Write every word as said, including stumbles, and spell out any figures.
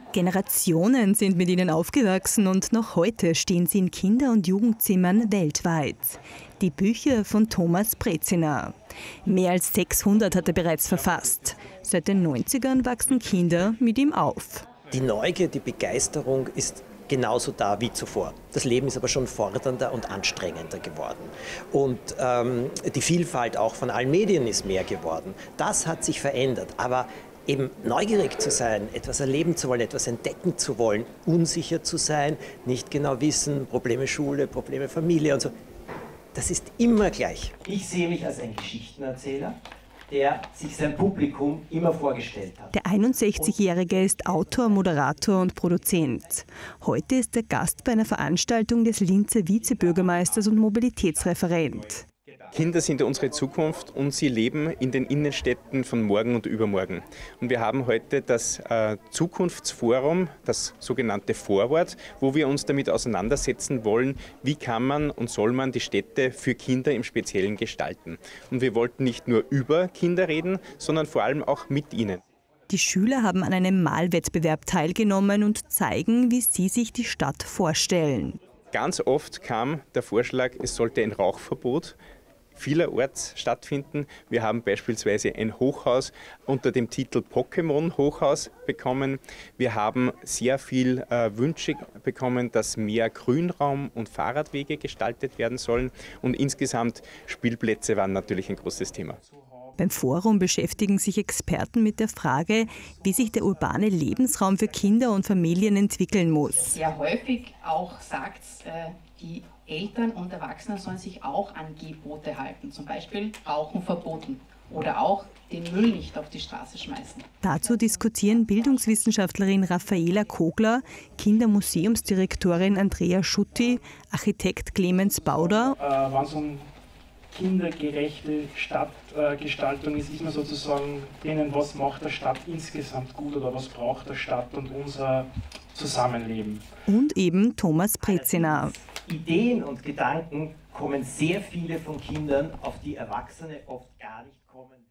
Generationen sind mit ihnen aufgewachsen und noch heute stehen sie in Kinder- und Jugendzimmern weltweit. Die Bücher von Thomas Brezina. Mehr als sechshundert hat er bereits verfasst. Seit den neunzigern wachsen Kinder mit ihm auf. Die Neugier, die Begeisterung ist genauso da wie zuvor. Das Leben ist aber schon fordernder und anstrengender geworden. Und ähm, die Vielfalt auch von allen Medien ist mehr geworden. Das hat sich verändert. Aber eben neugierig zu sein, etwas erleben zu wollen, etwas entdecken zu wollen, unsicher zu sein, nicht genau wissen, Probleme Schule, Probleme Familie und so. Das ist immer gleich. Ich sehe mich als ein Geschichtenerzähler, der sich sein Publikum immer vorgestellt hat. Der einundsechzigjährige ist Autor, Moderator und Produzent. Heute ist er Gast bei einer Veranstaltung des Linzer Vizebürgermeisters und Mobilitätsreferent. Kinder sind unsere Zukunft und sie leben in den Innenstädten von morgen und übermorgen. Und wir haben heute das äh, Zukunftsforum, das sogenannte Vorwort, wo wir uns damit auseinandersetzen wollen, wie kann man und soll man die Städte für Kinder im Speziellen gestalten. Und wir wollten nicht nur über Kinder reden, sondern vor allem auch mit ihnen. Die Schüler haben an einem Malwettbewerb teilgenommen und zeigen, wie sie sich die Stadt vorstellen. Ganz oft kam der Vorschlag, es sollte ein Rauchverbot vielerorts stattfinden. Wir haben beispielsweise ein Hochhaus unter dem Titel Pokémon Hochhaus bekommen. Wir haben sehr viel äh, Wünsche bekommen, dass mehr Grünraum und Fahrradwege gestaltet werden sollen. Und insgesamt Spielplätze waren natürlich ein großes Thema. Beim Forum beschäftigen sich Experten mit der Frage, wie sich der urbane Lebensraum für Kinder und Familien entwickeln muss. Sehr häufig auch sagt äh, die Eltern und Erwachsene sollen sich auch an Gebote halten, zum Beispiel Rauchen verboten oder auch den Müll nicht auf die Straße schmeißen. Dazu diskutieren Bildungswissenschaftlerin Raffaela Kogler, Kindermuseumsdirektorin Andrea Schutti, Architekt Clemens Bauder. Äh, wenn es um kindergerechte Stadtgestaltung ist, ist man sozusagen denen, was macht der Stadt insgesamt gut oder was braucht der Stadt und unser Zusammenleben. Und eben Thomas Brezina. Ideen und Gedanken kommen sehr viele von Kindern, auf die Erwachsene oft gar nicht kommen.